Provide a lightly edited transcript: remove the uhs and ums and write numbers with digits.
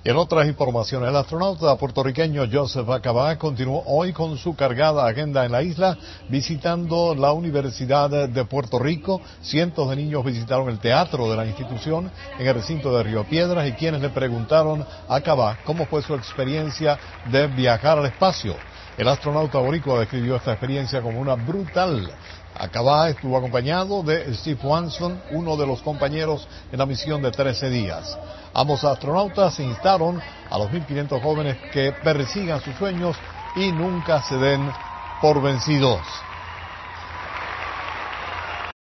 En otras informaciones, el astronauta puertorriqueño Joseph Acabá continuó hoy con su cargada agenda en la isla, visitando la Universidad de Puerto Rico. Cientos de niños visitaron el teatro de la institución en el recinto de Río Piedras y quienes le preguntaron a Acabá cómo fue su experiencia de viajar al espacio. El astronauta boricua describió esta experiencia como una brutal. Acabá estuvo acompañado de Steve Swanson, uno de los compañeros en la misión de 13 días. Ambos astronautas instaron a los 1.500 jóvenes que persigan sus sueños y nunca se den por vencidos.